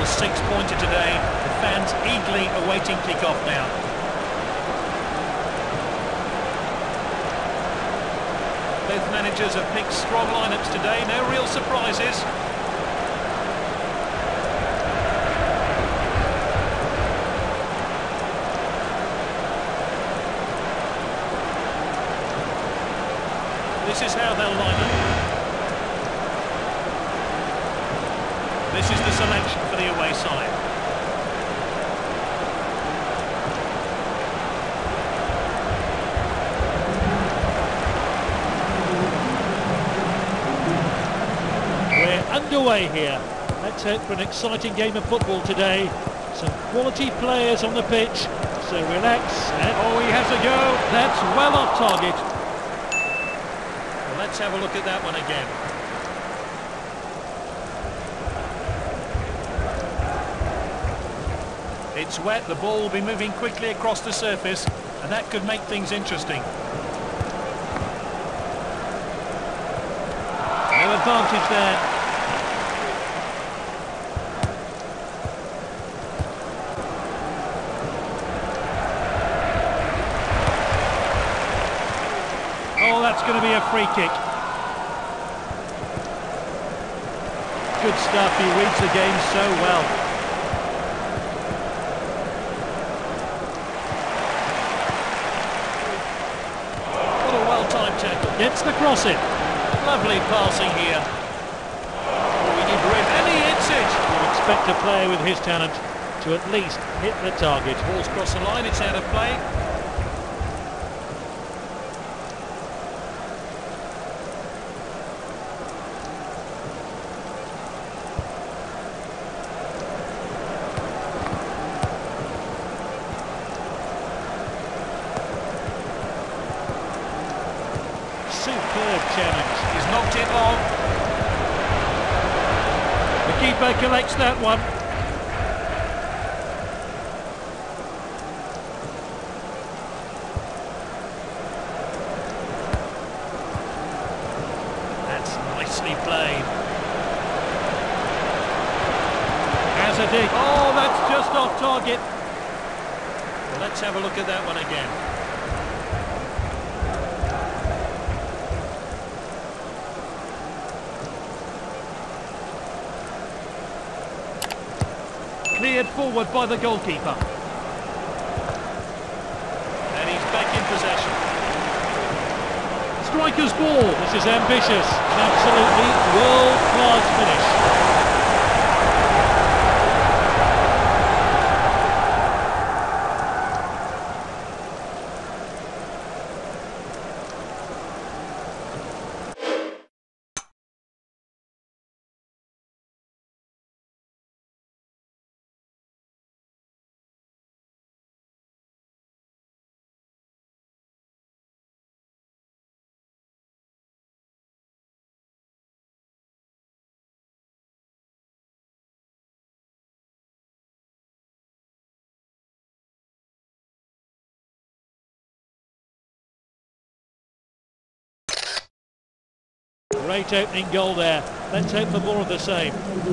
six-pointer today. The fans eagerly awaiting kick-off now. Both managers have picked strong lineups today, no real surprises. This is how they'll line up. This is the selection for the away side. We're underway here. Let's hope for an exciting game of football today. Some quality players on the pitch, so relax. Oh, he has a go. That's well off target. Well, let's have a look at that one again. It's wet, the ball will be moving quickly across the surface, and that could make things interesting. No advantage there. Oh, that's going to be a free kick. Good stuff, he reads the game so well. Gets the cross in. Lovely passing here. Oh, we need grip, and he hits it. You expect a player with his talent to at least hit the target. Ball's crossed the line, it's out of play. Superb challenge. He's knocked it long. The keeper collects that one. That's nicely played. Has a dig. Oh, that's just off target. Well, let's have a look at that one again. Cleared forward by the goalkeeper. And he's back in possession. Striker's ball. This is ambitious. An absolutely world-class finish. Great opening goal there. Let's hope for more of the same.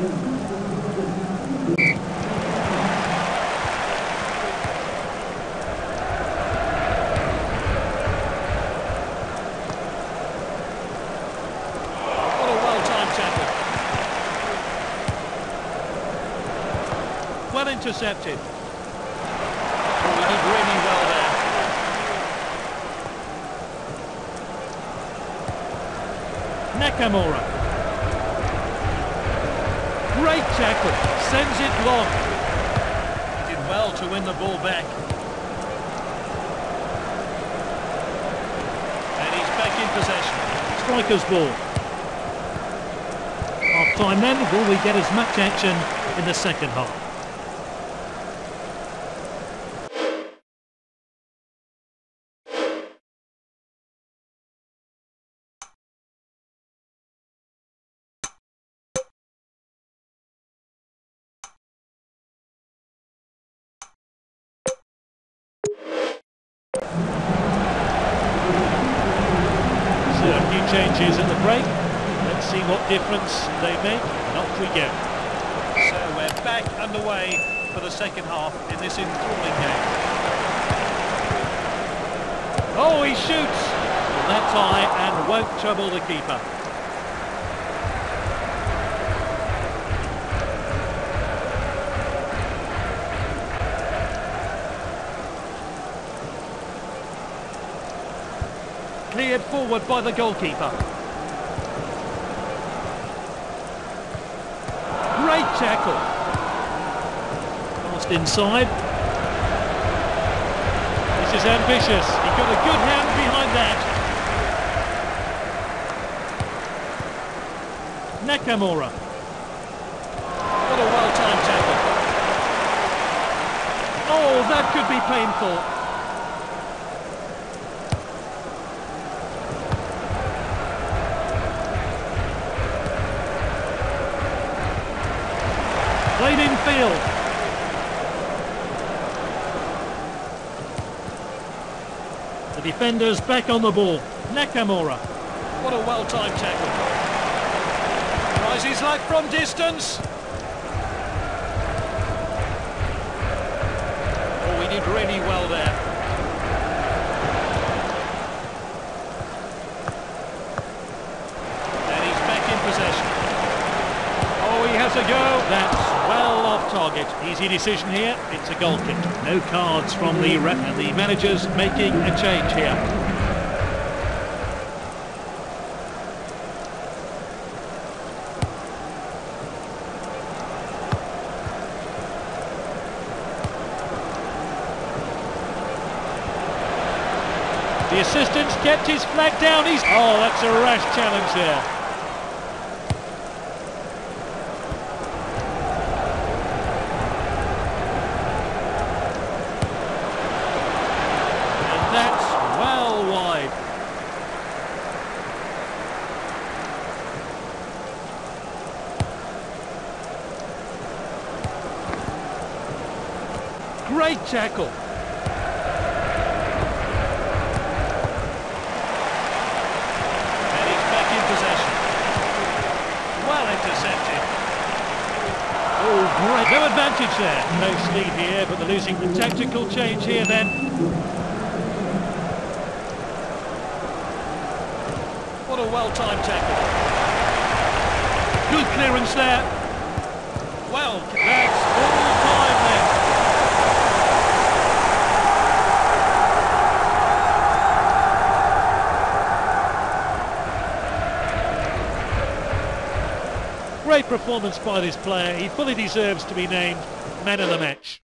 What a well-timed tackle. Well intercepted. Oh, he did really well there. Nakamura. Great tackle, sends it long. He did well to win the ball back. And he's back in possession. Striker's ball. Half time then, will we get as much action in the second half? So a few changes at the break. Let's see what difference they make. And off we go. So we're back underway for the second half in this enthralling game. Oh, he shoots! Well, that's high and won't trouble the keeper. Cleared forward by the goalkeeper. Great tackle. Passed inside. This is ambitious. He got a good hand behind that. Nakamura. What a well-timed tackle. Oh, that could be painful. Played in field. The defender's back on the ball. Nakamura. What a well-timed tackle. Tries his luck from distance. Oh, he did really well there. And he's back in possession. Oh, he has a go. That's well off target. Easy decision here. It's a goal kick. No cards from the ref, and the manager's making a change here. The assistant's kept his flag down. Oh, that's a rash challenge there. That's well wide. Great tackle. And he's back in possession. Well intercepted. Oh, great. No advantage there. No lead here, but they're losing the tactical change here then. What a well-timed tackle. Good clearance there. Well, That's all time then. Great performance by this player. He fully deserves to be named man of the match.